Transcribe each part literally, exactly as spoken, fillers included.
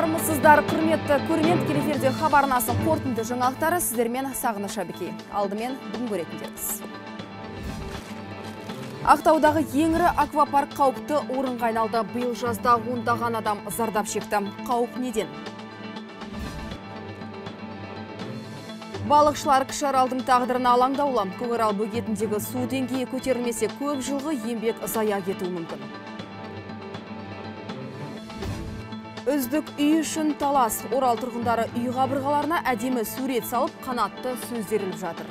Армысыздар, құрметті көрермен, телеэфирде хабар арнасының қорытынды жаңалықтары сіздермен Сағыныш Әбікей. Алдымен бүгін көретіндеріңіз. Ақтаудағы ең ірі аквапарк қауіпті орынға айналды. Биыл жазда ондаған адам зардап шекті. Қауіп неден? Балықшылар Кіші Аралдың тағдырына алаңдаулы. Көкарал бөгетіндегі су деңгейі көтерілмесе, көп жылғы еңбек зая кетуі мүмкін. Үздік үй үшін талас. Орал тұрғындары үй қабырғаларына әдемі сурет салып, қанатты сөздеріліп жатыр.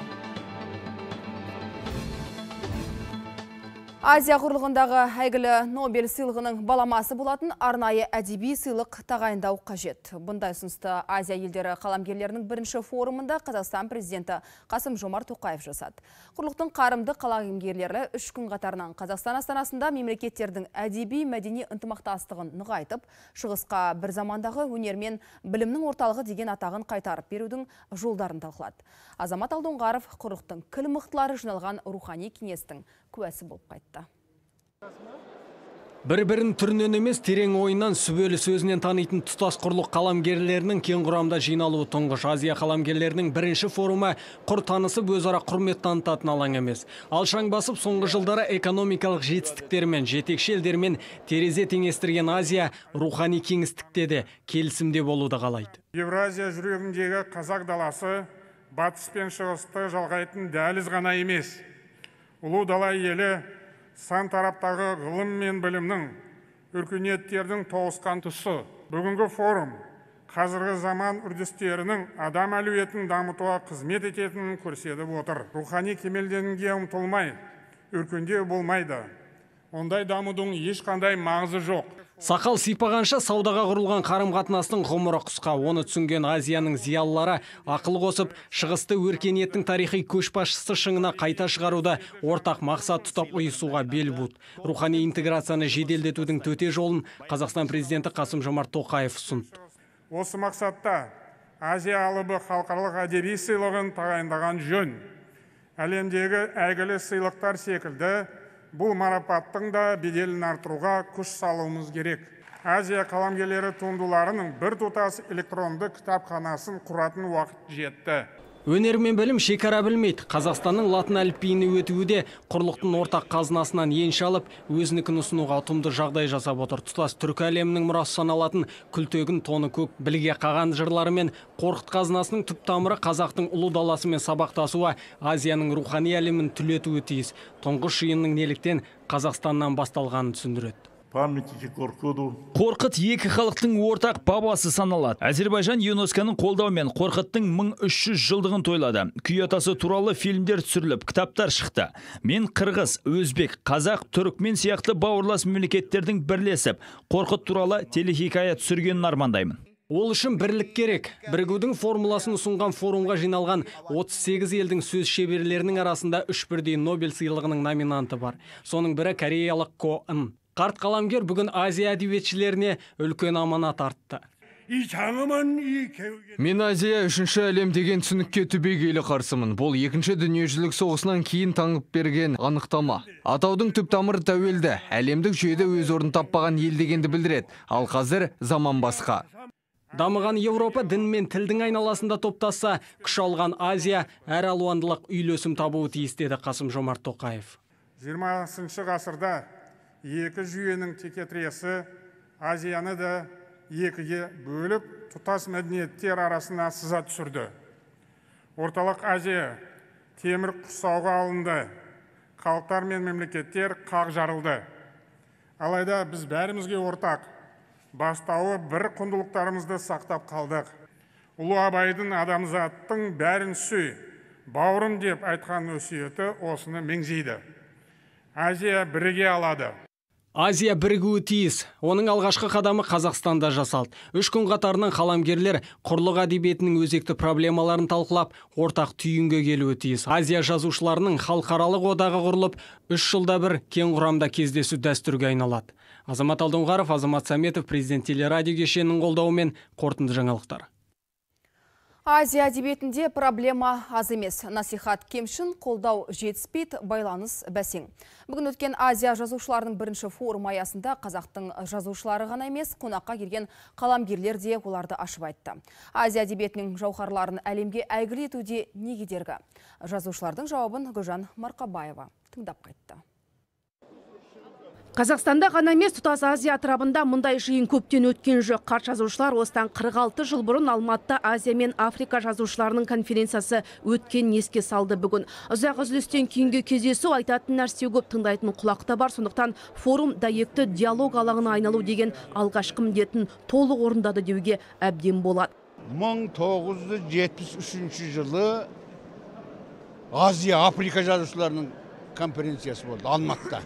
Азия құрлығындағы әйгілі Нобель сыйлығының баламасы болатын арнайы әдеби сыйлық тағайындау қажет. Бұндай ұсынысты Азия елдері қаламгерлерінің бірінші форумында Қазақстан президенті Қасым Жомарт Тоқаев жасады. Құрлықтың қарымды қаламгерлері үш күн қатарынан Қазақстан астанасында мемлекеттердің әдеби мәдени ынтымақтастығын нығайтып, шығысқа бір замандағы өнер мен білімнің орталығы деген атағын қайтарып берудің жолдарын талқылады. Азамат Алдоңғаров құрлықтың кіл мықтылары жиналған рухани кеңестің куәсі болып қайтты. Бір-бірін түрінен емес, терең ойынан, сүбелі сөзінен танитын тұтас құрлық қаламгерлерінің кең құрамда жиналуы тұңғыш. Азия қаламгерлерінің бірінші форумы құр танысып өзара құрмет танытатын алаң емес. Алшаң басып, соңғы жылдары экономикалық жетістіктермен, жетекші елдермен терезе теңестірген Азия рухани кеңістікте де келісімде болуды қалайды. Евразия жүрегіндегі қазақ даласы батыс пен шығысты жалғайтын дәліз ғана емес. Ұлы дала елі сан тараптағы ғылым мен білімнің, өркениеттердің тоғысқан тұсы. Бүгінгі форум қазіргі заман үрдістерінің адам әлеуетін дамытуға қызмет ететінін көрсетіп отыр. Рухани кемелденуге ұмтылмай, өркендеу болмайды. Ондай дамудың ешқандай маңызы жоқ. Сақал сипағанша саудаға құрылған қарым-қатынастың ғұмыры қысқа. Оны түсінген Азияның зиялылары ақыл қосып, шығысты өркениеттің тарихи көшбасшысы шыңына қайта шығаруды ортақ мақсат тұтап ұйысуға бел буды. Рухани интеграцияны жеделдетудің төте жолын Қазақстан президенті Қасым Жомарт Тоқаев ұсынды. Осы мақсатта Азия алыбы халықаралық әдеби сыйлығын тағайындаған жөн. Әлемдегі әйгілі сыйлықтар секілді бұл марапаттың да беделін артыруға күш салуымыз керек. Азия қаламгерлері туындыларының бір тұтас электронды кітапханасын құратын уақыт жетті. Өнер мен білім шекара білмейді. Қазақстанның латын әліпбиіне өтуі де құрлықтың ортақ қазынасынан енші алып, өзінікін ұсынуға ұтымды жағдай жасап отыр. Тұтас түркі әлемінің мұрасы саналатын күлтегін тоны көк, білге қаған жырлары мен қорқыт қазынасының түп тамыры қазақтың ұлы даласымен сабақтасуы Азияның рухани әлемін түлетуі тиіс. Тұңғыш жиынның неліктен Қазақстаннан басталғанын түсіндіреді. Қорқыт екі халықтың ортақ бабасы саналады. Әзербайжан ЮНЕСКО-ның қолдауымен Қорқыттың мың үш жүз жылдығын тойлады. Күй атасы туралы фильмдер түсіріліп, кітаптар шықты. Мен қырғыз, өзбек, қазақ, түрікмен сияқты бауырлас мемлекеттердің бірлесіп, Қорқыт туралы телехикая түсіргенін армандаймын. Ол үшін бірлік керек. Бірігудің формуласын ұсынған форумға жиналған отыз сегіз елдің сөз шеберлерінің арасында үш бірдей Нобель сыйлығының номинанты бар. Соның бірі кореялық Ко Ын. Қарт қаламгер бүгін Азия әдебиетшілеріне үлкен аманат артты. Мен Азия үшінші әлем деген түсінікке түбегейлі қарсымын. Бұл екінші дүниежүзілік соғысынан кейін таңып берген анықтама. Атаудың түп тамыры тәуелді, әлемдік жүйеде өз орнын таппаған ел дегенді білдіреді. Ал қазір заман басқа. Дамыған Еуропа дін мен тілдің айналасында топтасса, күш алған Азия әр алуандылық үйлесім табуы тиіс деді Қасым Жомарт Тоқаев. жиырмасыншы ғасырда екі жүйенің текетіресі Азияны да екіге бөліп, тұтас мәдениеттер арасына сыза түсірді. Орталық Азия темір құрсауға алынды, халықтар мен мемлекеттер қақ жарылды. Алайда біз бәрімізге ортақ, бастауы бір құндылықтарымызды сақтап қалдық. Ұлы Абайдың адамзаттың бәрін сүй, бауырым деп айтқан өсиеті осыны меңзейді. Азия біріге алады. Азия бірігуі тиіс. Оның алғашқы қадамы Қазақстанда жасалды. Үш күн қатарынан қаламгерлер құрлық әдебиетінің өзекті проблемаларын талқылап, ортақ түйінге келуі тиіс. Азия жазушыларының халықаралық одағы құрылып, үш жылда бір кең құрамда кездесу дәстүрге айналады. Азамат Алдоңғаров, Азамат Сәметов, президент телерадио кешенінің қолдауымен қорытынды жаңалықтар. Азия әдебиетінде проблема аз емес. Насихат кемшін, қолдау жетіспейді, байланыс бәсең. Бүгін өткен Азия жазушыларының бірінші форум аясында қазақтың жазушылары ғана емес, қонаққа келген қаламгерлер де оларды ашып айтты. Азия әдебиетінің жауһарларын әлемге әйгілі етуде не кедергі? Жазушылардың жауабын Гүлжан Марқабаева тыңдап қайтты. Қазақстанда ғана емес, тұтас Азия атырабында мұндай жиын көптен өткен жоқ. Қарт жазушылар осыдан қырық алты жыл бұрын Алматыда Азия мен Африка жазушыларының конференциясы өткен еске салды бүгін. Ұзақ үзілістен кейінгі кездесу айтатын нәрсе көп, тыңдайтын құлақта бар. Сондықтан форум дәйекті диалог алаңына айналу деген алғашқы міндетін толық орындады деуге әбден болады. мың тоғыз жүз жетпіс үшінші жылы Азия Африка жазушыларының конференциясы болды Алматыда.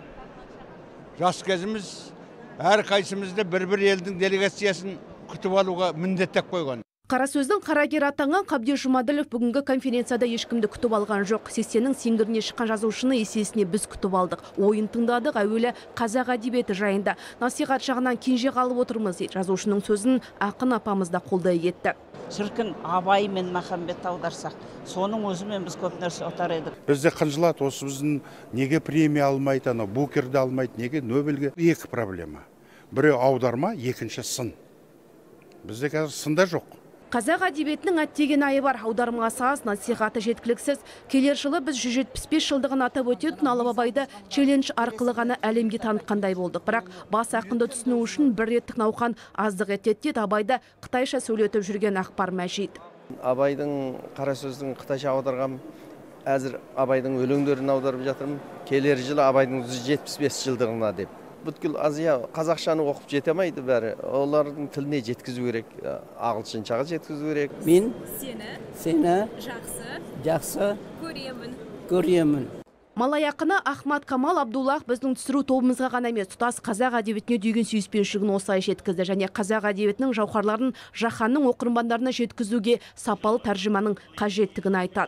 Жас кезіміз әр қайсымызды бір-бір елдің делегациясын күтіп алуға міндеттеп қойған. Қара сөздің қарагер атанған Қабдеш Жұмаділов бүгінгі конференцияда ешкімді күтіп алған жоқ. сексеннің сеңгіріне шыққан жазушыны есесіне біз күтіп алдық. Ойын тыңдадық, әуелі қазақ әдебиеті жайында. Насихат жағынан кенже қалып отырмыз. Жазушының сөзін ақын апамыз да қолдай кетті. Шіркін Абай мен Махамбет аударсақ, соның өзімен біз көп нәрсе отар едік. Бізде қынжылады, осы біздің неге премия алмайды, ана Букерді алмайды, неге Нобельге? Екі проблема. Біреу аударма, екінші сын. Бізде қазір сында жоқ. Қазақ әдебиетінің әттеген айы бар. Аудармасы аз, насихаты жеткіліксіз. Келер жылы біз жүз жетпіс бес жылдығын атап өтетін Алып Абайды челлендж арқылы ғана әлемге танытқандай болдық. Бірақ бас ақынды түсіну үшін бір реттік науқан аздық етеді. Абайды қытайша сөйлетіп жүрген Ақбар Мәжит. Абайдың қара сөздің қытайша аударғам, әзір Абайдың өлеңдерін аударып жатырмын. Келер жылы Абайдың жүз жетпіс бес жылдығына деп. Бүткіл Азия қазақшаны оқып жетемейді бәрі. Олардың тіліне жеткізу керек, ағылшыншаға жеткізу керек. Мен сені, сені жақсы, жақсы көремін. Көремін. Малай ақыны Ахмад Камал Абдуллах біздің түсіру тобымызға ғана емес, тұтас қазақ әдебиетіне деген сүйіспеншілігін осылай жеткізді және қазақ әдебиетінің жауһарларын жаһанның оқырмандарына жеткізуге сапалы тәржіманың қажеттігін айтады.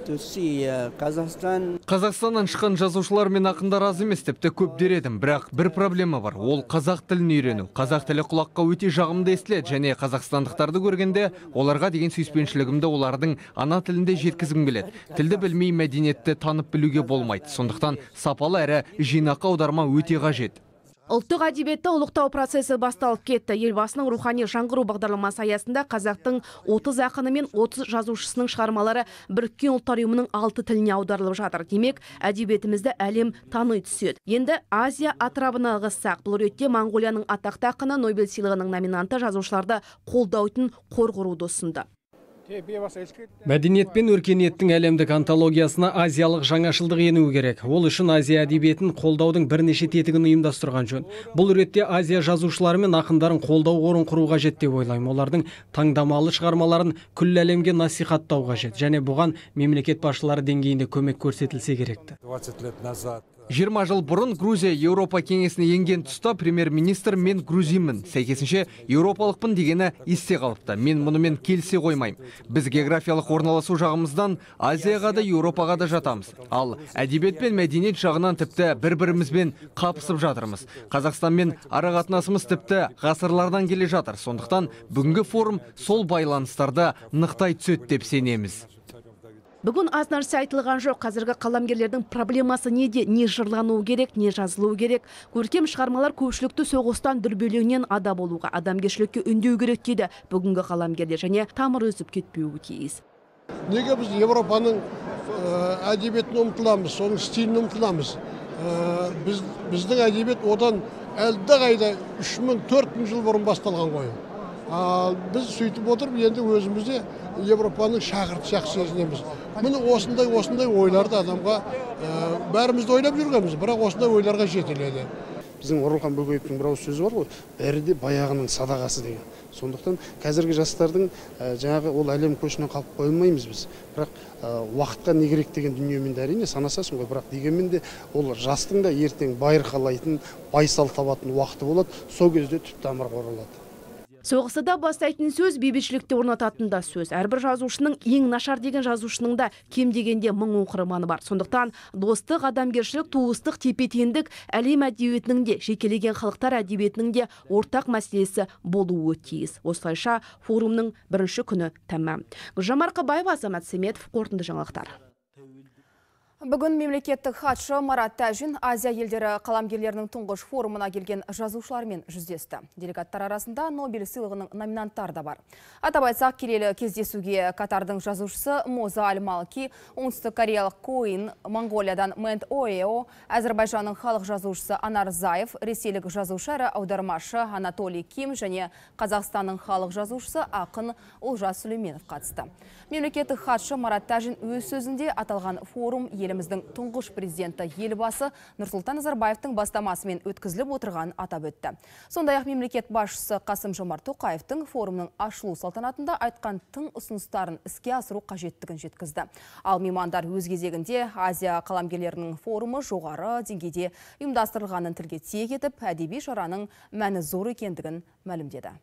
Қазақстан Қазақстаннан шыққан жазушылар мен ақындар аз емес, тіпті көп дер едім, бірақ бір проблема бар. Ол қазақ тілін үйрену. Қазақ тілі құлаққа өте жағымды естіледі және қазақстандықтарды көргенде оларға деген сүйіспеншілігімді олардың ана тілінде жеткізгім келеді. Тілді білмей мәдениетті танып білуге болмайды. Сондықтан сапалы әрі жинақы аударма өте қажет. Ұлттық әдебиетті ұлықтау процесі басталып кетті. Елбасының рухани жаңғыру бағдарламасы аясында қазақтың отыз ақыны мен отыз жазушысының шығармалары Біріккен ұлттар ұйымының алты тіліне аударылып жатыр. Демек, әдебиетімізді әлем тани түседі. Енді Азия атырабына ығыссақ, бұл ретте Моңғолияның атақты ақыны Нобель сыйлығының номинанты жазушыларды қолдаудың қор құруды ұсынды. Мәдениет пен өркениеттің әлемдік антологиясына азиялық жаңашылдық енуі керек. Ол үшін Азия әдебиетін қолдаудың бірнеше тетігін ұйымдастырған жөн. Бұл ретте Азия жазушылары мен ақындарын қолдау қорын құру қажет деп ойлаймын. Олардың таңдамалы шығармаларын күллі әлемге насихаттау қажет және бұған мемлекет басшылары деңгейінде көмек көрсетілсе керекті. жиырма жыл бұрын Грузия Еуропа кеңесіне енген тұста премьер-министр мен грузинмін. Сәйкесінше еуропалықпын дегені есте қалыпты. Мен мұнымен келісе қоймаймын. Біз географиялық орналасу жағымыздан Азияға да Еуропаға да жатамыз. Ал әдебиет пен мәдениет жағынан тіпті бір-бірімізбен қапысып жатырмыз. Қазақстанмен арақатынасымыз тіпті ғасырлардан келе жатыр. Сондықтан бүгінгі форум сол байланыстарды нықтай түседі деп сенеміз. Бүгін аз нәрсе айтылған жоқ. Қазіргі қаламгерлердің проблемасы неде? Не жырлануы керек, не жазылуы керек? Көркем шығармалар көпшілікті соғыстан дүрбелеңнен ада болуға, адамгершілікке үндеу керек дейді бүгінгі қаламгерлер және тамыр үзіп кетпеуі тиіс. Неге біз Европаның әдебиетін ұмтыламыз, соның стилін ұмтыламыз? Біздің әдебиет одан әлдеқайда үш мың төрт мың жыл бұрын басталған ғой. Біз сөйтіп отырып, енді өзімізде Европаның шақырт шақсы сезінеміз. Міне осындай осындай ойларды адамға бәрімізді ойлап жүргенбіз, бірақ осындай ойларға жетеледі. Біздің Оралхан Бөкеевтің бір ауыз сөзі бар ғой, бәрі де баяғының садағасы деген. Сондықтан қазіргі жастардың жаңағы ол әлем көшінен қалып қоймаймыз біз. Бірақ уақытқа не керек деген дүниемен де әрине санасасың ғой, бірақ дегенмен де ол жастың да ертең байырқалайтын, байсал табатын уақыты болады, сол кезде түп тамырға оралады. Соғысы да бастайтын сөз, бейбітшілікті орнататын да сөз. Әрбір жазушының ең нашар деген жазушының да кем дегенде мың оқырманы бар. Сондықтан достық, адамгершілік, туыстық, тепе-теңдік әлем әдебиетінің де, жекелеген халықтар әдебиетінің де ортақ мәселесі болуы тиіс. Осылайша форумның бірінші күні тәмам. Гүлжан Марқабаева, Азамат Семетов, қорытынды жаңалықтар. Бүгін мемлекеттік хатшы Марат Тәжин Азия елдері қаламгерлерінің тұңғыш форумына келген жазушылармен жүздесті. Делегаттар арасында Нобель сыйлығының номинанттары да бар. Атап айтсақ, келелі кездесуге Катардың жазушысы Моза Аль-Малки, оңтүстік кореялық Коин, Монғолиядан Мэнд Оэо, Әзірбайжанның халық жазушысы Анар Заев, ресейлік жазушы әрі аудармашы Анатолий Ким және Қазақстанның халық жазушысы ақын Олжас Сүлейменов қатысты. Мемлекеттік хатшы Марат Тәжин өз сөзінде аталған форум еліміздің тұңғыш президенті елбасы Нұрсұлтан Назарбаевтың бастамасымен өткізіліп отырған атап өтті. Сондай-ақ мемлекет басшысы Қасым-Жомарт Тоқаевтың форумның ашылу салтанатында айтқан тың ұсыныстарын іске асыру қажеттігін жеткізді. Ал меймандар өз кезегінде Азия қаламгерлерінің форумы жоғары деңгейде ұйымдастырылғанын тілге тиек етіп, әдеби шараның мәні зор екендігін мәлімдеді.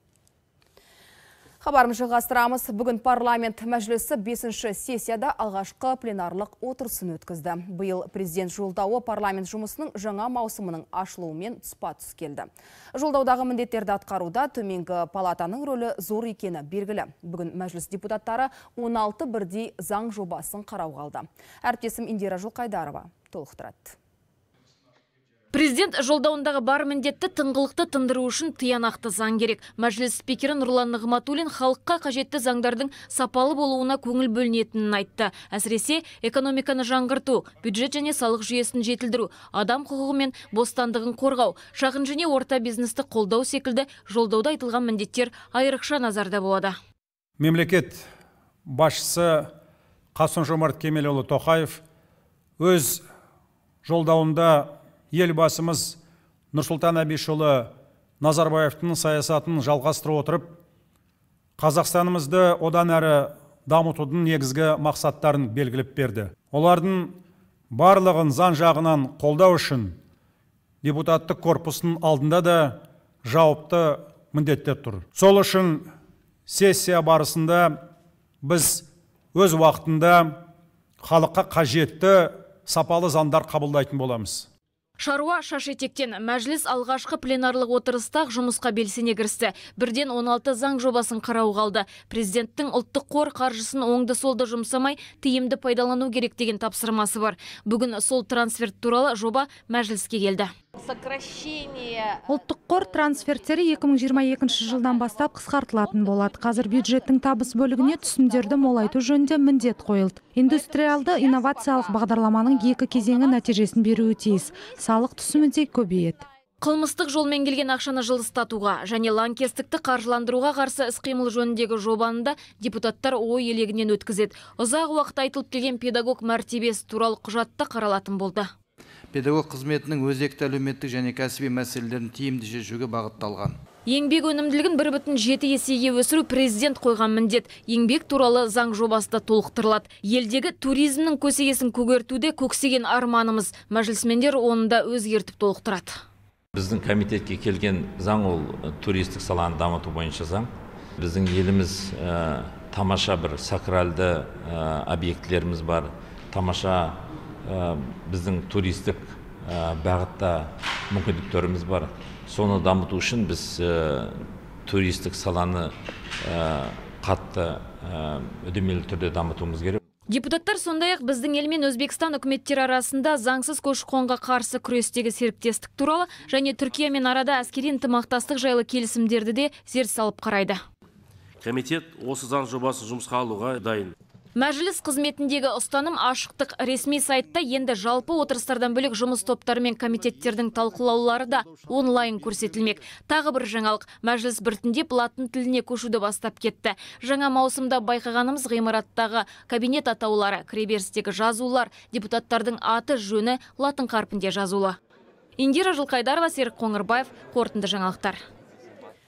Хабарымызды жалғастырамыз. Бүгін парламент мәжілісі бесінші сессияда алғашқы пленарлық отырысын өткізді. Биыл президент жолдауы парламент жұмысының жаңа маусымының ашылуымен тұспа-тұс келді. Жолдаудағы міндеттерді атқаруда төменгі палатаның рөлі зор екені белгілі. Бүгін мәжіліс депутаттары он алты бірдей заң жобасын қарауға алды. Әріптесім Индира Жылқайдарова толықтырады. Президент жолдауындағы бар міндетті тыңғылықты тындыру үшін тиянақты заң керек. Мәжіліс спикері Нұрлан Нығматуллин халыққа қажетті заңдардың сапалы болуына көңіл бөлінетінін айтты. Әсіресе экономиканы жаңғырту, бюджет және салық жүйесін жетілдіру, адам құқығы мен бостандығын қорғау, шағын және орта бизнесті қолдау секілді жолдауда айтылған міндеттер айрықша назарда болады. Мемлекет басшысы Қасым-Жомарт Кемелұлы Тоқаев өз жолдауында елбасымыз Нұрсұлтан Әбішұлы Назарбаевтың саясатын жалғастыра отырып, Қазақстанымызды одан әрі дамытудың негізгі мақсаттарын белгілеп берді. Олардың барлығын заң жағынан қолдау үшін депутаттық корпустың алдында да жауапты міндеттер тұр. Сол үшін сессия барысында біз өз уақытында халыққа қажетті сапалы заңдар қабылдайтын боламыз. Шаруа шашетектен мәжіліс алғашқы пленарлық отырыстақ жұмысқа белсене кірісті. Бірден он алты заң жобасын қарауға алды. Президенттің ұлттық қор қаржысын оңды солды жұмсамай тиімді пайдалану керек деген тапсырмасы бар. Бүгін сол трансферт туралы жоба мәжіліске келді. Ұлттық қор трансферттері екі мың жиырма екінші жылдан бастап қысқартылатын болады. Қазір бюджеттің табыс бөлігіне түсімдерді молайту жөнінде міндет қойылды. Индустриалды инновациялық бағдарламаның екі кезеңі нәтижесін беруі тиіс. Салық түсімі де көбейеді. Қылмыстық жолмен келген ақшаны жылыстатуға және лаңкестікті қаржыландыруға қарсы іс-қимыл жөніндегі жобаны да депутаттар ой елегінен өткізеді. Ұзақ уақыт айтылып келген педагог мәртебесі туралы құжатта қаралатын болды. Педагог қызметінің өзекті әлеуметтік және кәсіби мәселелерін тиімді шешуге бағытталған. Еңбек өнімділігін бір бүтін жеті есеге өсіру президент қойған міндет. Еңбек туралы заң жобасы да толықтырылады. Елдегі туризмнің көсегесін көгертуде көксеген арманымыз. Мәжілісмендер оны да өзгертіп толықтырады. Біздің комитетке келген заң ол туристік саланы дамыту бойынша заң. Біздің еліміз ә, тамаша бір сакралды ә, объектілеріміз бар. Тамаша ә, біздің туристік ә, бағытта мүмкіндіктеріміз бар. Соны дамыту үшін біз ә, туристік саланы ә, қатты ә, үдемелі түрде дамытуымыз керек. Депутаттар сондай-ақ біздің ел мен Өзбекстан үкіметтері арасында заңсыз көші-қонға қарсы күрестегі серіктестік туралы және Түркиямен арада әскери ынтымақтастық жайлы келісімдерді де зер салып қарайды. Комитет осы заң жобасын жұмысқа алуға дайын. Мәжіліс қызметіндегі ұстаным ашықтық. Ресми сайтта енді жалпы отырыстардан бөлек жұмыс топтары мен комитеттердің талқылаулары да онлайн көрсетілмек. Тағы бір жаңалық. Мәжіліс біртіндеп латын тіліне көшуді бастап кетті. Жаңа маусымда байқағанымыз ғимараттағы кабинет атаулары, кіреберістегі жазулар, депутаттардың аты жөні латын қарпінде жазулы. Индира Жылқайдарова, Серік Қоңырбаев, қорытынды жаңалықтар.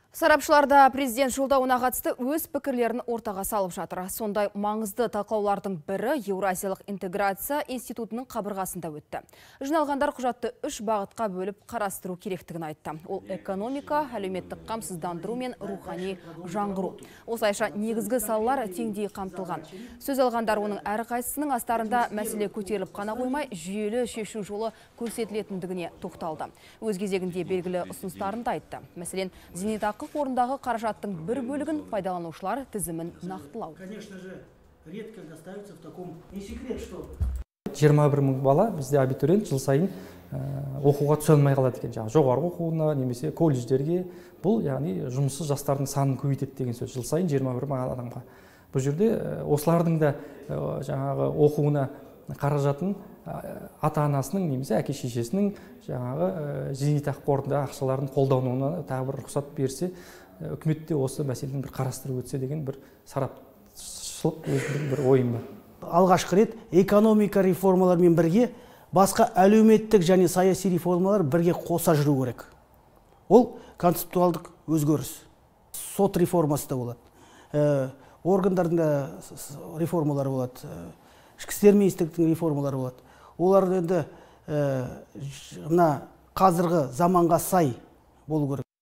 Сарапшыларда президент жолдауына қатысты өз пікірлерін ортаға салып жатыр. Сондай маңызды талқылаулардың бірі Еуразиялық интеграция институтының қабырғасында өтті. Жиналғандар құжатты үш бағытқа бөліп қарастыру керектігін айтты. Ол экономика, әлеуметтік қамсыздандыру мен рухани жаңғыру. Осылайша негізгі салалар теңдей қамтылған. Сөз алғандар оның әрқайсысының астарында мәселе көтеріліп қана қоймай, жүйелі шешу жолы көрсетілетіндігіне тоқталды. Өз кезегінде белгілі ұсыныстарын да айтты. Мәселен, зейнетақы қорындағы қаражаттың бір бөлігін пайдаланушылар тізімін нақтылау. Конечно же, редко достаются в таком, не секрет, что жиырма бір мың бала бізде абитуриент жыл сайын оқуға түсе алмай қалады екен. Жаңағы жоғарғы оқуына немесе колледждерге. Бұл яғни жұмыссыз жастардың санын көбейтеді деген сөз. Жыл сайын жиырма бір мың адамға. Бұл жерде осылардың да жаңағы оқуына қаражатын ата-анасының немесе әке шешесінің жаңағы зейнетақы қорында ақшаларын қолдануына тағы бір рұқсат берсе, үкіметте осы мәселені бір қарастырып өтсе деген бір сарапшылық өзімнің бір ойым бар. Алғашқы рет экономика реформаларымен бірге басқа әлеуметтік және саяси реформалар бірге қоса жүру керек. Ол концептуалдық өзгеріс. Сот реформасы да болады. Органдарында реформалар болады. Ішкі істер министрлігінің реформалары болады. Олар енді мына қазіргі заманға сай болу керек.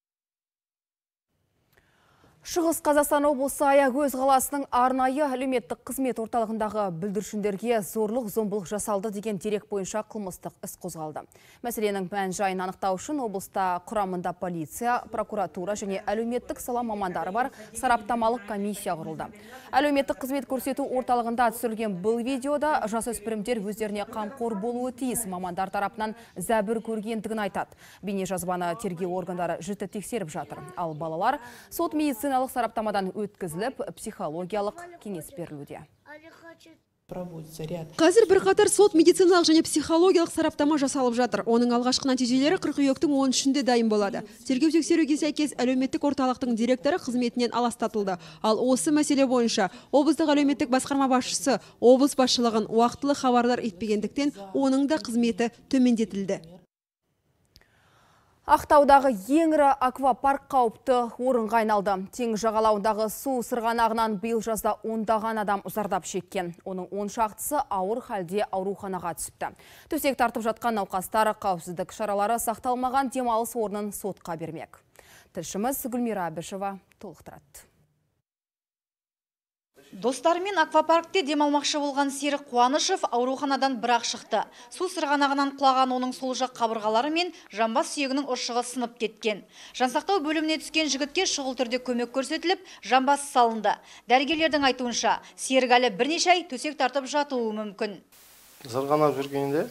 Шығыс Қазақстан облысы Аягөз қаласының арнайы әлеуметтік қызмет орталығындағы бүлдіршіндерге зорлық зомбылық жасалды деген дерек бойынша қылмыстық іс қозғалды. Мәселенің мән-жайын анықтау үшін облыста құрамында полиция, прокуратура және әлеуметтік сала мамандары бар сараптамалық комиссия құрылды. Әлеуметтік қызмет көрсету орталығында түсірілген бұл видеода жасөспірімдер өздеріне қамқор болуы тиіс мамандар тарапынан зәбір көргендігін айтады. Бейнежазбаны тергеу органдары жіті тексеріп жатыр. Ал балалар сот медицина сараптамадан өткізіліп, психологиялық кеңес берілуде. Қазір бірқатар сот медициналық және психологиялық сараптама жасалып жатыр. Оның алғашқы нәтижелері қыркүйектің он үшінде дайын болады. Тергеу тексеруге сәйкес әлеуметтік орталықтың директоры қызметінен аластатылды. Ал осы мәселе бойынша облыстық әлеуметтік басқарма басшысы облыс басшылығын уақытылы хабардар етпегендіктен оның да қызметі төмендетілді. Ақтаудағы ең ірі аквапарк қауіпті орынға айналды. Теңіз жағалауындағы су сырғанағынан биыл жазда ондаған адам зардап шеккен. Оның он шақтысы ауыр халде ауруханаға түсіпті. Төсек тартып жатқан науқастар қауіпсіздік шаралары сақталмаған демалыс орнын сотқа бермек. Тілшіміз Гүлмира Әбішева толықтырады. Достарымен аквапаркте демалмақшы болған Серік Қуанышев ауруханадан бірақ шықты. Су сырғанағынан құлаған оның сол жақ қабырғалары мен жамбас сүйегінің ұршығы сынып кеткен. Жансақтау бөліміне түскен жігітке шұғыл түрде көмек көрсетіліп, жамбас салынды. Дәрігерлердің айтуынша, Серік әлі бірнеше ай төсек тартып жатуы мүмкін. Сырғанап жүргенде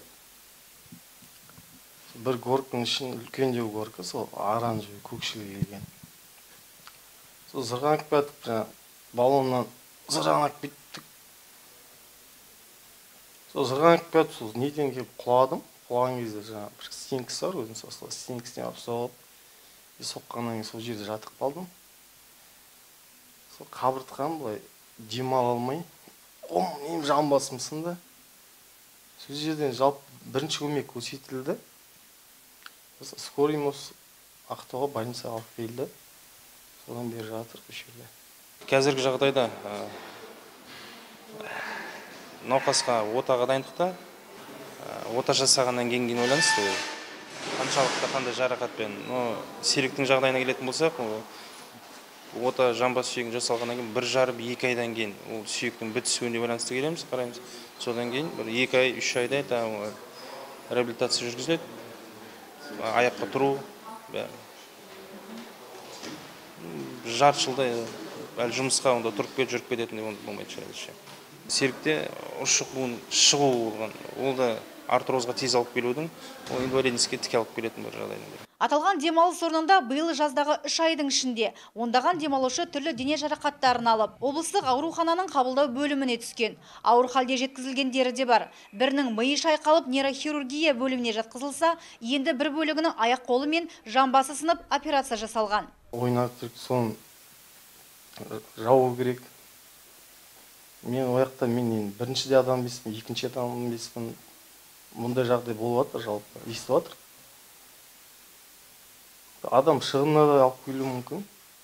бір горкың ішін үлкендеу горка, сол оранжевый көкшіл келген. Сол сырғанап кетіп, балоннан сырғанап кеттік. Сол сырғанап кетіп, сол неден келіп құладым. Құлаған кезде жаңа бір стенкісі бар, өзін сол стенкісіне алып соғып, соққаннан кейін сол жерде жатып қалдым. Сол қабыртқан былай демала алмай, қом нем жамбасым сынды. Сол жерден жалпы бірінші көмек көрсетілді. Скорыймыз Ақтауға больницаға алып келді. Содан бері жатыр осы жерде. Қазіргі жағдайда науқасқа отаға дайындықта, ота жасағаннан кейін ойланысты. Қаншалықты қандай жарақатпен, Серіктің жағдайына келетін болсақ, ота жамбас сүйегін жасалғаннан кейін бір жарым екі айдан кейін ол сүйектің бітісуіне байланысты келеміз, қараймыз. Содан кейін бір екі ай, үш айда реабилитация жүргізіледі. Аяққа тұру, жарты жылда әлі жұмысқа онда тұрып кет, жүріп кететіндей болмайды шығарады. Серікте ұршық буын шығу болған. Ол да артрозға тез алып келудің, ол инвалидностьке тіке алып келетін бір жағдайында. Аталған демалыс орнында биыл жаздағы үш айдың ішінде ондаған демалушы түрлі дене жарақаттарын алып, облыстық аурухананың қабылдау бөліміне түскен. Ауыр халде жеткізілгендері де бар. Бірінің миы шайқалып нейрохирургия бөліміне жатқызылса, енді бір бөлігінің аяқ қолы мен жамбасы сынып операция жасалған. Ойнақ түрк соның жауы керек. Мен ояқта мен бірінші де адам беспін, екінші адам беспін. Мұндай жағдай болып жатыр, жалпы естіп жатыр. Адам шығынына да алып келуі мүмкін.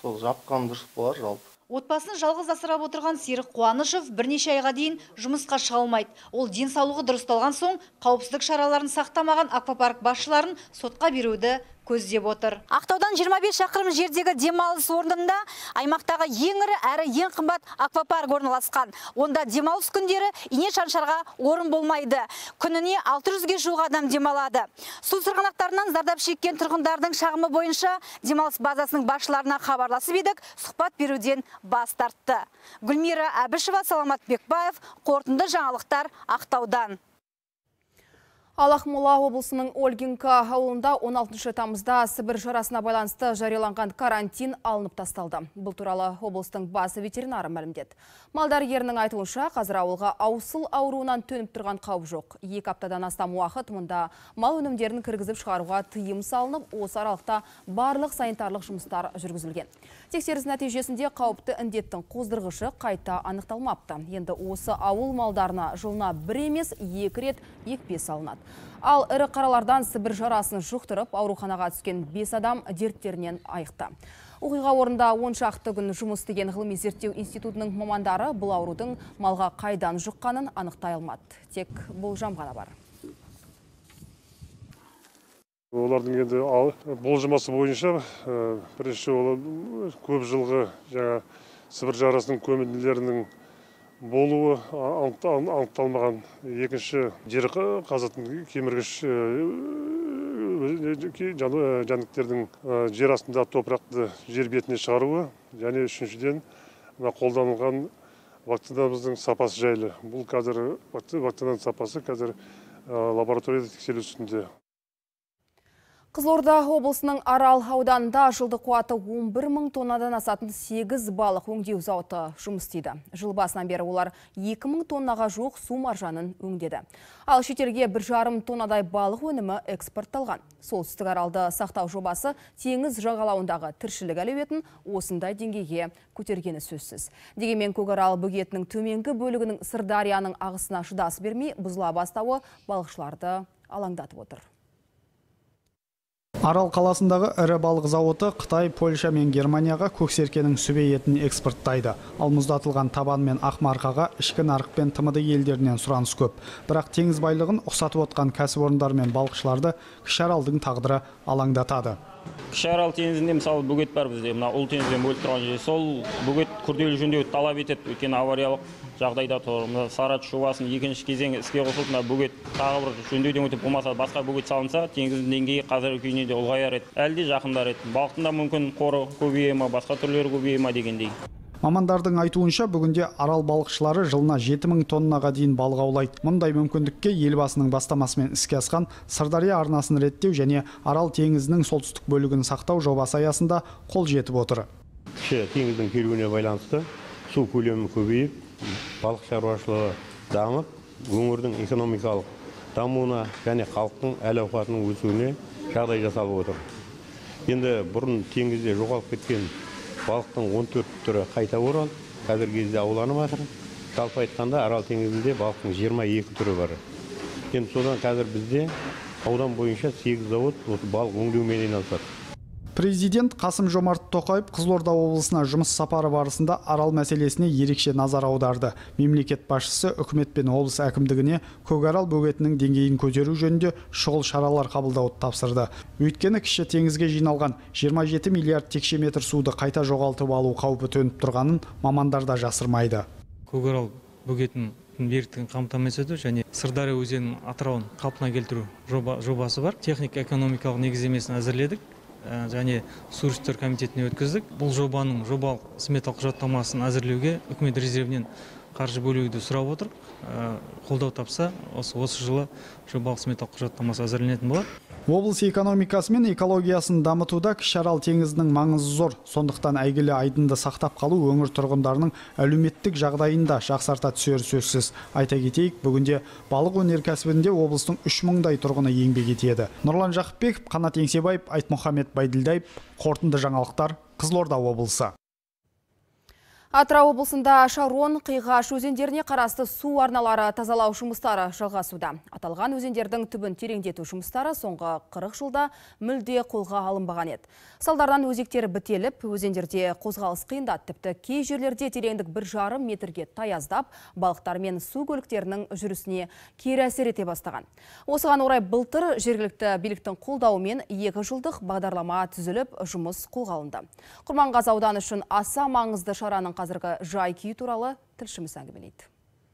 сол жапқан дұрыс болар жалпы. Отбасын жалғыз асырап отырған Серік Қуанышев бірнеше айға дейін жұмысқа шыға алмайды. Ол денсаулығы дұрысталған соң қауіпсіздік шараларын сақтамаған аквапарк басшыларын сотқа беруді көздеп отыр. Ақтаудан жиырма бес шақырым жердегі демалыс орнында аймақтағы ең ірі әрі ең қымбат аквапарк орналасқан. Онда демалыс күндері ине шаншарға орын болмайды. Күніне алты жүзге жуық адам демалады. Су сырғанақтарынан зардап шеккен тұрғындардың шағымы бойынша демалыс базасының басшыларына хабарласып едік, сұхбат беруден бас тартты. Гүлмира Әбішева, Саламат Бекбаев, қорытынды жаңалықтар Ақтаудан. Ал Ақмола облысының Ольгинка ауылында он алтыншы тамызда Сібір жарасына байланысты жарияланған карантин алынып тасталды. Бұл туралы облыстың бас ветеринары мәлімдеді. Малдар ерінің айтуынша, қазір ауылға аусыл ауруынан төніп тұрған қауіп жоқ. Екі аптадан астам уақыт мұнда мал өнімдерін кіргізіп шығаруға тыйым салынып, осы аралықта барлық санитарлық жұмыстар жүргізілген. Тексеріс нәтижесінде қауіпті індеттің қоздырғышы қайта анықталмапты. Енді осы ауыл малдарына жылына бір емес екі рет екпе салынады. Ал ірі қаралардан Сібір жарасын жұқтырып, ауруханаға түскен бес адам дерттерінен айықты. Оқиға орында он шақты күн жұмыс істеген ғылыми зерттеу институтының мамандары бұл аурудың малға қайдан жұққанын анықтай алмады. Тек болжам ғана бар. Олардың енді болжамасы бойынша бірінші ол көп жылғы жаңа Сібір жарасының көмінділерінің болуы анықталмаған. Екінші жер қазатын кеміргіш жәндіктердің жер астында топырақты жер бетіне шығаруы, және үшіншіден қолданылған вакцинамыздың сапасы жайлы. Бұл қазір вакцинаның сапасы қазір лабораторияда тексерілу үстінде. Қызылорда облысының Арал ауданында жылды қуаты он бір мың тоннадан асатын сегіз балық өңдеу зауыты жұмыс істейді. Жыл басынан бері олар екі мың тоннаға жуық су маржанын өңдеді. Ал шетелге бір жарым тоннадай балық өнімі экспортталған. Солтүстік Аралды сақтау жобасы теңіз жағалауындағы тіршілік әлеуетін осындай деңгейге көтергені сөзсіз. Дегенмен Көкарал бөгетінің төменгі бөлігінің Сырдарияның ағысына шыдас бермей бұзыла бастауы балықшыларды алаңдатып отыр. Арал қаласындағы ірі балық зауыты Қытай, Польша мен Германияға көксеркенің сүбе етін экспорттайды. Ал мұздатылған табан мен ақмарқаға ішкі нарық пен тмд елдерінен сұраныс көп. Бірақ теңіз байлығын ұқсатып отқан кәсіпорындар мен балықшыларды Кіші Аралдың тағдыры алаңдатады. Кіші Арал теңізінде мысалы бөгет бар бізде, мына ұл теңізбен бөліп тұрған жер. Сол бөгет күрделі жөндеуді талап етеді, өйткені авариялық жағдайда тұр. Сарат жобасының екінші кезеңі іске қосылып, мына бөгет тағы бір жөндеуден өтіп болмаса басқа бөгет салынса, теңіздің деңгейі қазіргі күйіне де ұлғаяр еді. Әлі де жақындар еді. Балықтың да мүмкін қоры көбейе ма, басқа түрлері көбейе ма дегендей. Мамандардың айтуынша бүгінде Арал балықшылары жылына жеті мың тоннаға дейін балық аулайды. Мұндай мүмкіндікке елбасының бастамасымен іске асқан Сырдария арнасын реттеу және Арал теңізінің солтүстік бөлігін сақтау жобасы аясында қол жетіп отыр. Кіші теңіздің келуіне байланысты су көлемі көбейіп, балық шаруашылығы дамып, өңірдің экономикалық дамуына және халықтың әл-ауқатының өсуіне жағдай жасалып отыр. Енді бұрын теңізде жоғалып кеткен балықтың он төрт түрі қайта оралып, қазіргі кезде ауланып жатыр. Жалпы айтқанда Арал теңізінде балықтың жиырма екі түрі бар. Енді содан қазір бізде аудан бойынша сегіз завод осы балық өңдеумен айналысады. Президент Қасым Жомарт Тоқаев Қызылорда облысына жұмыс сапары барысында Арал мәселесіне ерекше назар аударды. Мемлекет басшысы үкімет пен облыс әкімдігіне Көкарал бөгетінің деңгейін көтеру жөнінде шұғыл шаралар қабылдауды тапсырды. Өйткені кіші теңізге жиналған жиырма жеті миллиард текше метр суды қайта жоғалтып алу қаупі төніп тұрғанын мамандар да жасырмайды. Көкарал бөгетінің беріктігін қамтамасыз ету және Сырдария өзенінің атырауын қалпына келтіру жобасы бар. Техник экономикалық негіздемесін әзірледік және су ресурстар комитетіне өткіздік. Бұл жобаның жобалық сметалық құжаттамасын әзірлеуге үкімет резервінен қаржы бөлуді сұрап отыр. Қолдау тапса, осы осы жылы жобалық сметалық құжаттамасы әзірленетін болады. Облыс экономикасы мен экологиясын дамытуда Кіші Арал теңізінің маңызы зор. Сондықтан әйгілі айдынды сақтап қалу өңір тұрғындарының әлеуметтік жағдайында жақсарта түсері сөзсіз. Айта кетейік, бүгінде балық өнеркәсібінде облыстың үш мыңдай тұрғыны еңбек етеді. Нұрлан Жақыпбеков, Қанат Еңсебаев, Айтмұхамед Байділдаев, қорытынды жаңалықтар, Қызылорда облысы. Атырау облысында Шарон, Қиғаш өзендеріне қарасты су арналары тазалау жұмыстары жалғасуда. Аталған өзендердің түбін тереңдету жұмыстары соңғы қырық жылда мүлде қолға алынбаған еді. Салдардан өзектері бітеліп, өзендерде қозғалыс қиындады. Тіпті кей жерлерде тереңдік бір жарым метрге таяздап, балықтар мен су көліктерінің жүрісіне кері әсер ете бастаған. Осыған орай былтыр жергілікті биліктің қолдауымен екі жылдық бағдарлама түзіліп, жұмыс қолға алынды. Құрманғазы ауданы үшін аса маңызды шараның қазіргі жай-күйі туралы тілшіміз әңгімелейді.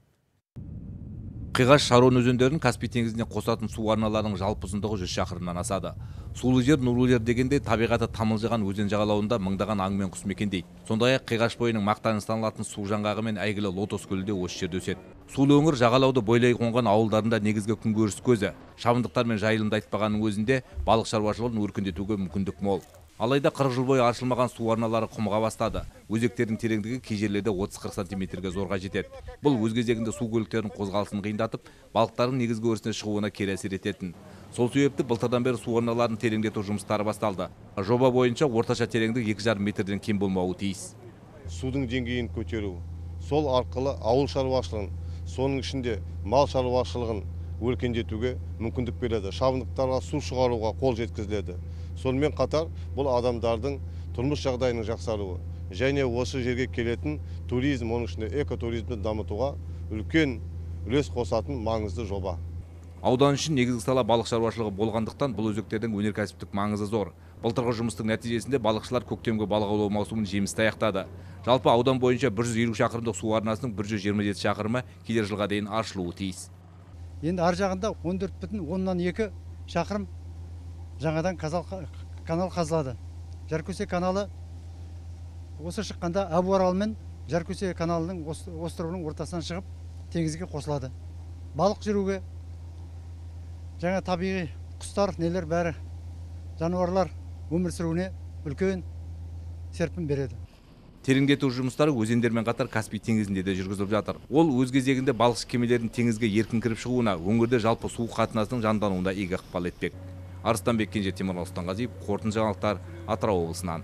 Қиғаш Шарон өзендерін Каспий теңізіне қосатын су арналарының жалпы ұзындығы жүз шақырымнан асады. Сулы жер, нұрлы жер дегенде табиғаты тамылжыған өзен жағалауында мыңдаған аң мен құс мекендейді. Сондай-ақ Қиғаш бойының мақтаны саналатын су жаңғағы мен әйгілі Лотос көлі де осы жерде өседі. Сулы өңір жағалауды бойлай қонған ауылдарында негізгі күнкөріс көзі. Шабындықтар мен жайылымды айтпағанның өзінде балық шаруашылығын өркендетуге мүмкіндік мол. Алайда қырық жыл бойы аршылмаған су арналары құмыға бастады. Өзектердің тереңдігі кей жерлерде отыз қырық сантиметрге зорға жетеді. Бұл өз кезегінде су көліктерінің қозғалысын қиындатып, балықтардың негізгі өрісіне шығуына кері әсер ететін. Сол себепті былтырдан бері су арналарын тереңдету жұмыстары басталды. Жоба бойынша орташа тереңдік екі жарым метрден кем болмауы тиіс. Судың деңгейін көтеру, сол арқылы ауыл шаруашылығын, соның ішінде мал шаруашылығын өркендетуге мүмкіндік береді. Шабындықтарға су шығаруға қол жеткізіледі. Сонымен қатар бұл адамдардың тұрмыс жағдайының жақсаруы және осы жерге келетін туризм, оның ішінде экотуризмді дамытуға үлкен үлес қосатын маңызды жоба. Аудан үшін негізгі сала балық шаруашылығы болғандықтан бұл өзектердің өнеркәсіптік маңызы зор. Былтырғы жұмыстың нәтижесінде балықшылар көктемгі балық аулау маусымын жемісті аяқтады. Жалпы аудан бойынша бір жүз елу шақырымдық су арнасының бір жүз жиырма жеті шақырымы келер жылға дейін ашылуы тиіс. Енді ар жағында он төрт бүтін оннан екі шақырым жаңадан канал қазылады. Жаркөсе каналы осы шыққанда Абуарал мен Жаркөсе каналының островының ортасынан шығып теңізге қосылады. Балық жүруге, жаңа табиғи құстар, нелер бәрі, жануарлар өмір сүруіне үлкен серпін береді. Тереңдету жұмыстары өзендермен қатар Каспий теңізінде де жүргізіліп жатыр. Ол өз кезегінде балықшы кемелердің теңізге еркін кіріп шығуына, өңірде жалпы су қатынасының жандануына игі ықпал етпек. Арыстанбек Кенже, Тимур Оспанғазиев, қорытынды жаңалықтар, Атырау облысынан.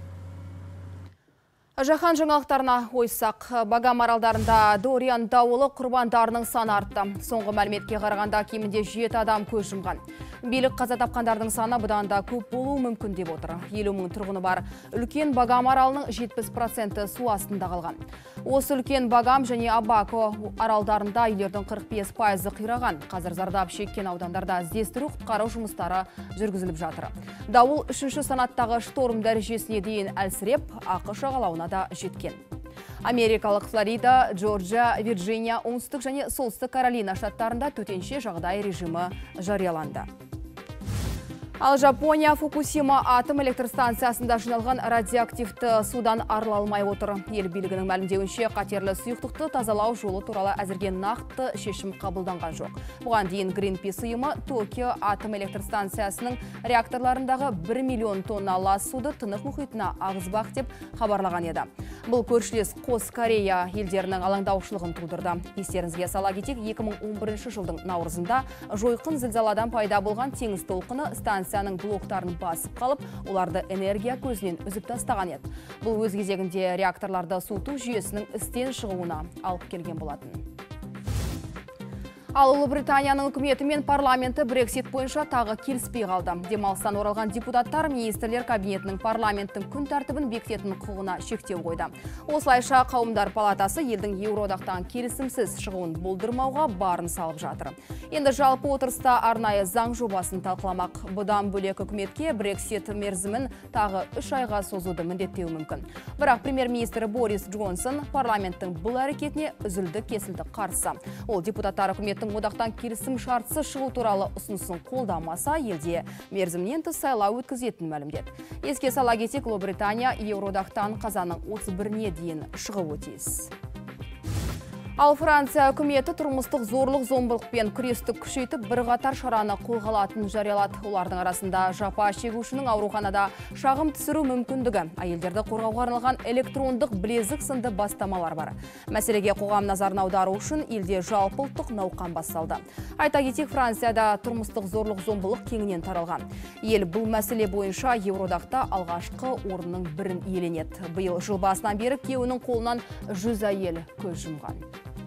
Жаһан жаңалықтарына ойсақ, Багам аралдарында Дориан дауылы құрбандарының саны артты. Соңғы мәліметке қарағанда кемінде жеті адам көз жұмған. Билік қаза тапқандардың саны бұдан да көп болуы мүмкін деп отыр. елу мың тұрғыны бар үлкен Багам аралының жетпіс проценті су астында қалған. Осы үлкен Багам және Абако аралдарында үйлердің қырық бес пайызы қираған. Қазір зардап шеккен аудандарда іздестіру құтқару жұмыстары жүргізіліп жатыр. Дауыл үшінші санаттағы шторм дәрежесіне дейін әлсіреп, ақш жағалауына да жеткен. Америкалық Флорида, Джорджия, Вирджиния, оңтүстік және солтүстік Каролина штаттарында төтенше жағдай режимі жарияланды. Ал Жапония Фукусима атом электростанциясында жиналған радиоактивті судан арыла алмай отыр. Ел билігінің мәлімдеуінше қатерлі сұйықтықты тазалау жолы туралы әзірге нақты шешім қабылданған жоқ. Бұған дейін Greenpeace ұйымы Токио атом электростанциясының реакторларындағы бір миллион тонна лас суды Тынық мұхитына ағызбақ деп хабарлаған еді. Бұл көршілес Қос Корея елдерінің алаңдаушылығын тудырды. Естеріңізге сала кетейік, екі мың он бірінші жылдың наурызында жойқын зілзаладан пайда болған теңіз толқыны станцияның блоктарын басып қалып, оларды энергия көзінен үзіп тастаған еді. Бұл өз кезегінде реакторларды суыту жүйесінің істен шығуына алып келген болатын. Ал Ұлыбританияның үкіметі мен парламенті Брексит бойынша тағы келіспей қалды. Демалыстан оралған депутаттар министрлер кабинетінің парламенттің күн тәртібін бекітетін құқығына шектеу қойды. Осылайша қауымдар палатасы елдің Еуроодақтан келісімсіз шығуын болдырмауға барын салып жатыр. Енді жалпы отырыста арнайы заң жобасын талқыламақ. Бұдан бөлек үкіметке Брексит мерзімін тағы үш айға созуды міндеттеуі мүмкін. Бірақ премьер-министр Борис Джонсон парламенттің бұл әрекетіне үзілді кесілді қарсы. Ол депутаттар үкіметтің одақтан келісім шартсыз шығу туралы ұсынысын қолдамаса, елде мерзімнен тыс сайлау өткізетінін мәлімдеді. Еске сала кетейік, Ұлыбритания Еуроодақтан қазанның отыз біріне дейін шығуы тиіс. Ал Франция үкіметі тұрмыстық зорлық зомбылықпен күресті күшейтіп бірқатар шараны қолға алатынын жариялады. Олардың арасында жапа шегушінің ауруханада шағым түсіру мүмкіндігі, әйелдерді қорғауға арналған электрондық білезік сынды бастамалар бар. Мәселеге қоғам назарын аудару үшін елде жалпыұлттық науқан басталды. Айта кетейік, Францияда тұрмыстық зорлық зомбылық кеңінен таралған. Ел бұл мәселе бойынша Еуроодақта алғашқы орынның бірін иеленеді. Биыл жыл басынан бері күйеуінің қолынан жүз әйел көз жұмған.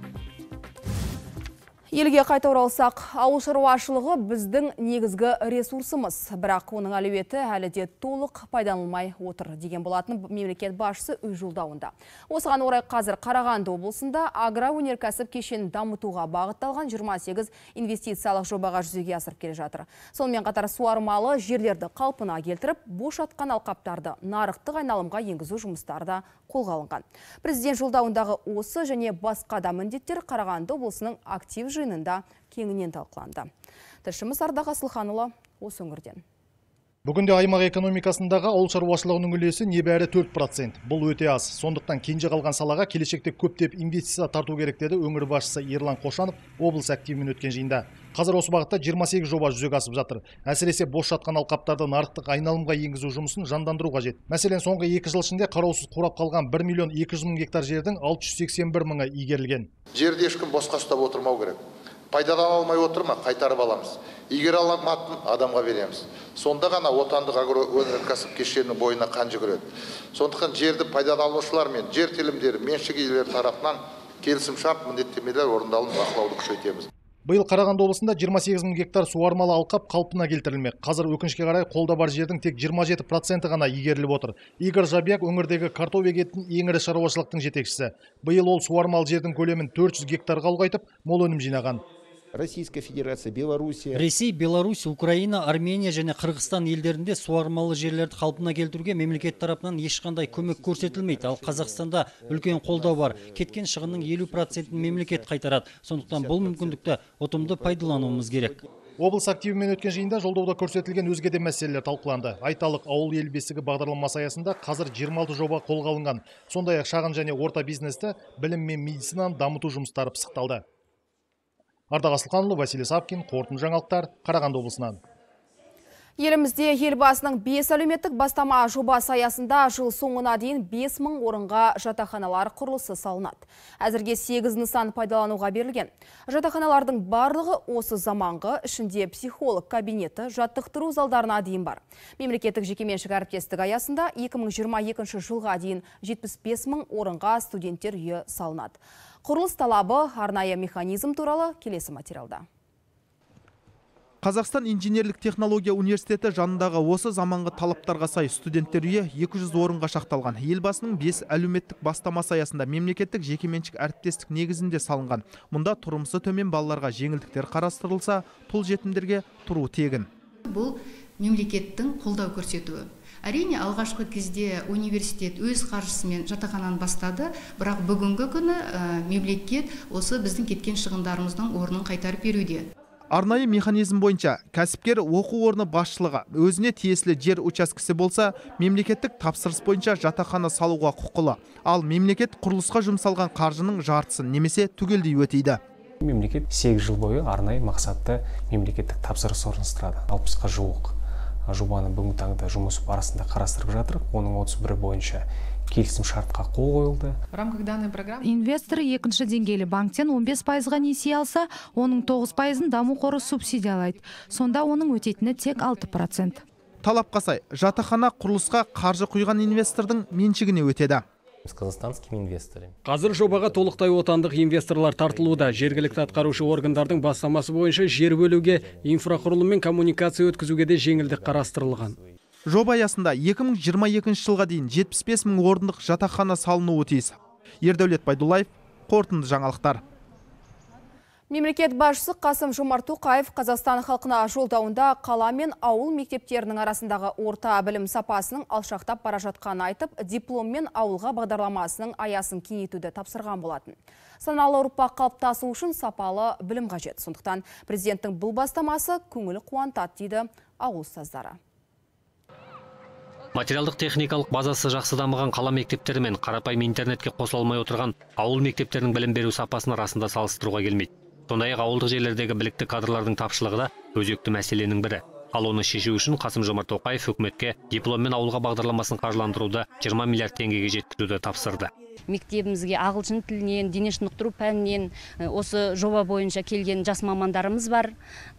Елге қайта оралсақ, ауыл шаруашылығы біздің негізгі ресурсымыз, бірақ оның әлеуеті әлі де толық пайдаланылмай отыр деген болатын мемлекет басшысы өз жолдауында. Осыған орай қазір Қарағанды облысында агроөнеркәсіп кешенін дамытуға бағытталған жиырма сегіз инвестициялық жобаға жүзеге асырып келе жатыр. Сонымен қатар суармалы жерлерді қалпына келтіріп, бос жатқан алқаптарды нарықтық айналымға енгізу жұмыстары да қолға алынған. Президент жолдауындағы осы және басқа да міндеттер Қарағанды облысының актив жиынында кеңінен талқыланды. Тілшіміз Ардақ Асылханұлы осы өңірден. Бүгінде аймақ экономикасындағы ауыл шаруашылығының үлесі небәрі төрт процент. Бұл өте аз. Сондықтан кенже қалған салаға келешекте көптеп инвестиция тарту керек деді өңір басшысы Ерлан Қошанов облыс активімен өткен жиында. Қазір осы бағытта жиырма сегіз жоба жүзеге асып жатыр. Әсіресе бос жатқан алқаптарды нарықтық айналымға енгізу жұмысын жандандыру қажет. Мәселен, соңғы екі жыл ішінде қараусыз қурап қалған бір миллион екі жүз мың гектар жердің алты жүз сексен бір мыңы игерілген. Жерді ешкім босқа ұстап отырмау керек. Пайдалана алмай отырма, қайтарып аламыз. Игере алмайтын адамға береміз. Сонда ғана отандық агроөнеркәсіп кешенінің бойына қан жүгіреді. Сондықтан жерді пайдаланушылар мен жер телімдері меншік иелері тарапынан келісімшарт міндеттемелер орындалып бақылауды күшейтеміз. Биыл Қарағанды облысында жиырма сегіз мың гектар суармалы алқап қалпына келтірілмек. Қазір өкінішке қарай қолда бар жердің тек жиырма жеті проценті ғана игеріліп отыр. Игорь Жабяк өңірдегі картоп егетін ең ірі шаруашылықтың жетекшісі. Биыл ол суармалы жердің көлемін төрт жүз гектарға ұлғайтып, мол өнім жинаған. Российская Федерация, Белоруссия. Ресей, Беларусь, Украина, Армения және Қырғызстан елдерінде суармалы жерлерді қалпына келтіруге мемлекет тарапынан ешқандай көмек көрсетілмейді. Ал Қазақстанда үлкен қолдау бар. Кеткен шығынның елу процентін мемлекет қайтарады. Сондықтан бұл мүмкіндікті ұтымды пайдалануымыз керек. Облыс активімен өткен жиында жолдауда көрсетілген өзге де мәселелер талқыланды. Айталық, ауыл ел бесігі бағдарламасы аясында қазір жиырма алты жоба қолға алынған. Сондай-ақ шағын және орта бизнесті білім мен медицинаны дамыту жұмыстары пысықталды. Ардақ Асылханұлы, Василий Сапкин, қорытынды жаңалықтар, Қарағанды облысынан. Елімізде елбасының бес әлеуметтік бастама жобасы аясында жыл соңына дейін бес мың орынға жатақханалар құрылысы салынады. Әзірге сегіз нысан пайдалануға берілген. Жатақханалардың барлығы осы заманғы, ішінде психолог кабинеті, жаттықтыру залдарына дейін бар. Мемлекеттік жекеменшік әріптестік аясында екі мың жиырма екінші жылға дейін жетпіс бес мың орынға студенттер үйі салынады. Құрылыс талабы, арнайы механизм туралы келесі материалда. Қазақстан инженерлік технология университеті жанындағы осы заманғы талаптарға сай студенттер үйі екі жүз орынға шақталған. Елбасының бес әлеуметтік бастамасы аясында мемлекеттік жекеменшік әріптестік негізінде салынған. Мұнда тұрмысы төмен балаларға жеңілдіктер қарастырылса, тұл жетімдерге тұру тегін. Бұл мемлекеттің қолдау көрсетуі. Әрине, алғашқы кезде университет өз қаржысымен жатақхананы бастады, бірақ бүгінгі күні мемлекет осы біздің кеткен шығындарымыздың орнын қайтарып беруде. Арнайы механизм бойынша кәсіпкер оқу орны басшылығы өзіне тиесілі жер учаскесі болса, мемлекеттік тапсырыс бойынша жатақхана салуға құқылы. Ал мемлекет құрылысқа жұмсалған қаржының жартысын немесе түгелдей өтейді. Мемлекет сегіз жыл бойы арнайы мақсатты мемлекеттік тапсырыс орналастырады. алпысқа жуық жобаны бүгінгі таңда жұмыс барысында қарастырып жатыр. Оның отыз бірі бойынша келісім шартқа қол қойылды. В рамках данной программы инвестор екінші деңгейлі банктен он бес пайызға несие алса, оның тоғыз пайызын даму қоры субсидиялайды. Сонда оның өтейтіні тек алты процент. Талапқа сай, жатақхана құрылысқа қаржы құйған инвестордың меншігіне өтеді. С казахстанскими инвесторами. Қазір жобаға толықтай отандық инвесторлар тартылуда. Жергілікті атқарушы органдардың бастамасы бойынша жер бөлуге, инфрақұрылым мен коммуникация өткізуге де жеңілдік қарастырылған. Жоба аясында екі мың жиырма екінші жылға дейін жетпіс бес мың орындық жатақхана салынуы тиіс. Ердәулет Байдуллаев, қорытынды жаңалықтар. Мемлекет басшысы Қасым Жомарт Тоқаев Қазақстан халқына жолдауында қала мен ауыл мектептерінің арасындағы орта білім сапасының алшақтап бара жатқанын айтып, диплом мен ауылға бағдарламасының аясын кеңейтуді тапсырған болатын. Саналы ұрпақ қалыптасу үшін сапалы білім қажет. Сондықтан президенттің бұл бастамасы көңіл қуантады дейді ауыл ұстаздары. Материалдық техникалық базасы жақсы дамыған қала мектептері мен қарапайым интернетке қосыла алмай отырған ауыл мектептерінің білім беру сапасын расында салыстыруға келмейді. Сондай-ақ ауылдық жерлердегі білікті кадрлардың тапшылығы да өзекті мәселенің бірі. Ал оны шешу үшін Қасым-Жомарт Тоқаев үкіметке дипломмен ауылға бағдарламасын қаржыландыруды жиырма миллиард теңгеге жеткізуді тапсырды. Мектебімізге ағылшын тілінен, дене шынықтыру пәнінен осы жоба бойынша келген жас мамандарымыз бар.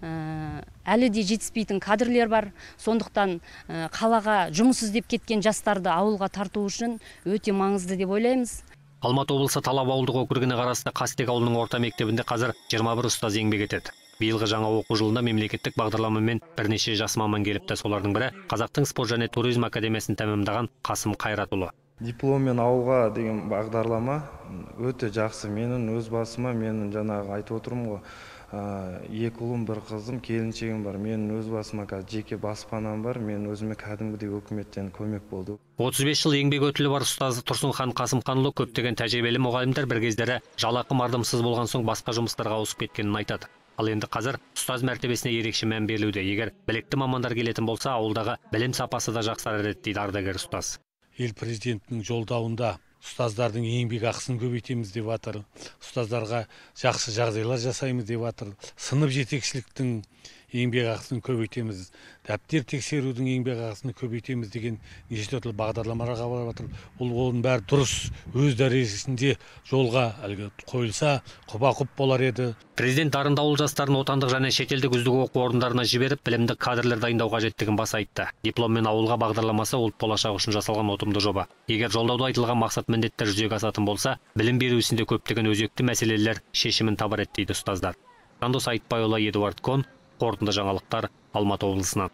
Әлі де жетіспейтін кадрлер бар. Сондықтан қалаға жұмыс іздеп кеткен жастарды ауылға тарту үшін өте маңызды деп ойлаймыз. Алматы облысы Талап ауылдық округіне қарасты Қастек ауылының орта мектебінде қазір жиырма бір ұстаз еңбек етеді. Биылғы жаңа оқу жылында мемлекеттік бағдарламамен бірнеше жас маман келіпті. Солардың бірі Қазақтың спорт және туризм академиясын тәмамдаған Қасым Қайратұлы. Дипломмен ауылға деген бағдарлама өте жақсы. Менің өз басыма, менің жаңағы айтып отырмын ғой, екі ұлым, бір қызым, келіншегім бар. Менің өз басыма жеке баспанам бар. Мен өзіме кәдімгідей үкіметтен көмек болды. отыз бес жыл еңбек өтілі бар ұстазы Тұрсынхан Қасымханұлы көптеген тәжірибелі мұғалімдер бір кездері жалақы мардымсыз болған соң басқа жұмыстарға ауысып кеткенін айтады. Ал енді қазір ұстаз мәртебесіне ерекше мән берілуде. Егер білікті мамандар келетін болса, ауылдағы білім сапасы да жақсарар еді дейді ардагер ұстаз. Ел президентінің жолдауында ұстаздардың еңбек ақысын көбейтеміз деп жатыр. Ұстаздарға жақсы жағдайлар жасаймыз деп жатыр. Сынып жетекшіліктің еңбек ақысын көбейтеміз, дәптер тексерудің еңбек ақысын көбейтеміз деген неше түрлі бағдарламалар қабылдап жатыр. Бұл оның бәрі дұрыс, өз дәрежесінде жолға қойылса құба-құп болар еді. Президент дарынды ауыл жастарын отандық және шетелдік үздік оқу орындарына жіберіп, білімді кадрлер дайындау қажеттігін баса айтты. Дипломмен ауылға бағдарламасы ұлт болашағы үшін жасалған ұтымды жоба. Егер жолдауда айтылған мақсат міндеттер жүзеге асатын болса, білім беру ісінде көптеген өзекті мәселелер шешімін табар еді дейді ұстаздар. Жандос Айтбайұлы, Эдуард Кон, қорытынды жаңалықтар, Алматы облысынан.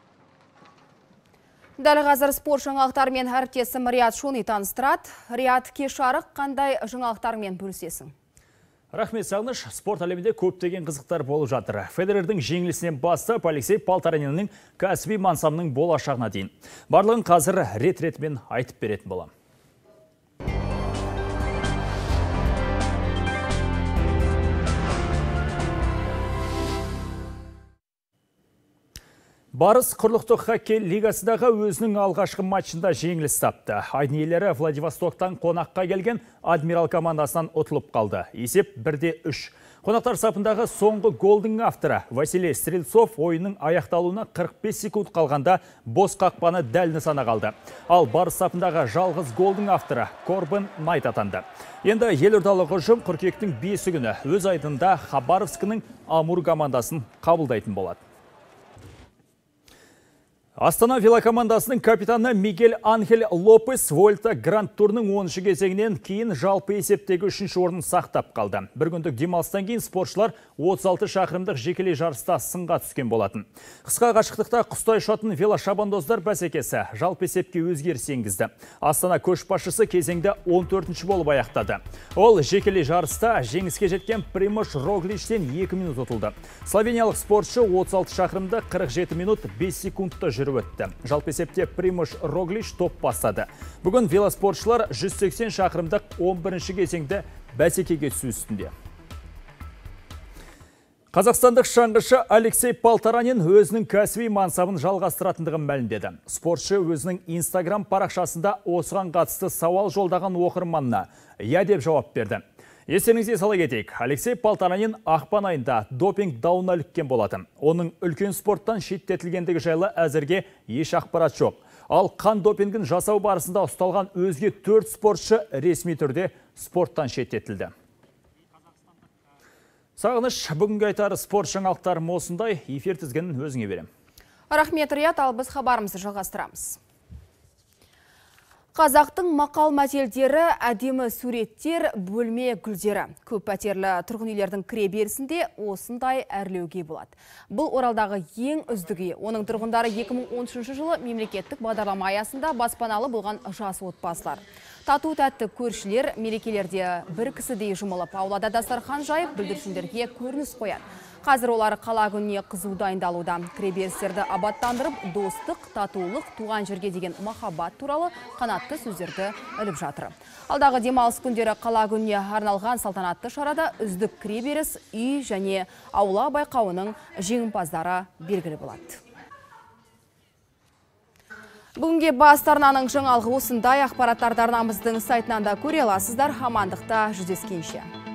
Дәл қазір спорт жаңалықтарымен әріптесім Риат Шони таныстырады. Риат, кеш жарық қандай жаңалықтармен бөлісесің? Рахмет, Сағыныш. Спорт әлемінде көптеген қызықтар болып жатыр. Федерердің жеңілісінен бастап Алексей Полтораниннің кәсіби мансабының болашағына дейін. Барлығын қазір рет-ретімен айтып беретін болам. Барыс құрлықтық хоккей лигасындағы өзінің алғашқы матчында жеңіліс тапты. Айдын иелері Владивостоктан қонаққа келген Адмирал командасынан ұтылып қалды. Есеп бірде үш. Қонақтар сапындағы соңғы голдың авторы Василий Стрельцов ойынның аяқталуына қырық бес секунд қалғанда бос қақпаны дәл нысана қалды. Ал барыс сапындағы жалғыз голдың авторы Корбен Найт атанды. Енді елордалық ұжым қыркүйектің бесі күні өз айдында Хабаровскінің Амур командасын қабылдайтын болады. Астана велокомандасының капитаны Мигель Анхель Лопес Вольта Гранд Турның оныншы кезеңінен кейін жалпы есептегі үшінші орнын сақтап қалды. Бір күндік демалыстан кейін спортшылар отыз алты шақырымдық жекелей жарыста сынға түскен болатын. Қысқа қашықтықта құстай ұшатын велошабандоздар бәсекесі жалпы есепке өзгеріс енгізді. Астана көшбасшысы кезеңде он төртінші болып аяқтады. Ол жекелей жарыста жеңіске жеткен Примош Рогличтен екі минут ұтылды. Словениялық спортшы отыз алты шақырымды қырық жеті минут бес секундта жүріп өтті. Жалпы есепте Примош Роглич топ бастады. Бүгін велоспортшылар жүз сексен шақырымдық он бірінші кезеңде бәсекеге түсу үстінде. Қазақстандық шаңғышы Алексей Полторанин өзінің кәсіби мансабын жалғастыратындығын мәлімдеді. Спортшы өзінің Инстаграм парақшасында осыған қатысты сауал жолдаған оқырманына «Я» деп жауап берді. Естеріңізге сала кетейік, Алексей Полторанин ақпан айында допинг дауына іліккен болатын. Оның үлкен спорттан шеттетілгендігі жайлы әзірге еш ақпарат жоқ. Ал қан допингін жасау барысында ұсталған өзге төрт спортшы ресми түрде спорттан шеттетілді. Сағыныш, бүгінгі айтары спорт жаңалықтары осындай. Эфир тізгінін өзіңе берем. Рахмет, Риат, ал біз хабарымызды жалғастырамыз. Қазақтың мақал мәтелдері, әдемі суреттер, бөлме гүлдері. Көп пәтерлі тұрғын үйлердің кіре берісінде осындай әрлеуге болады. Бұл Оралдағы ең үздігі. Оның тұрғындары екі мың он үшінші жылы мемлекеттік бағдарлама аясында баспаналы болған жас отбасылар. Тату тәтті көршілер мерекелерде бір кісідей жұмылып, аулада дастархан жайып, бүлдіршіндерге көрініс қояды. Қазір олар қала күніне қызу дайындалуда. Кіреберістерді абаттандырып, достық, татулық, туған жерге деген махаббат туралы қанатты сөздерді іліп жатыр. Алдағы демалыс күндері қала күніне арналған салтанатты шарада үздік кіреберіс, үй және аула байқауының жеңімпаздары белгілі болады. Бүгінге бас арнаның жаңалығы осындай. Ақпараттарды арнамыздың сайтынан да көре аласыздар. Амандықта жүздескенше.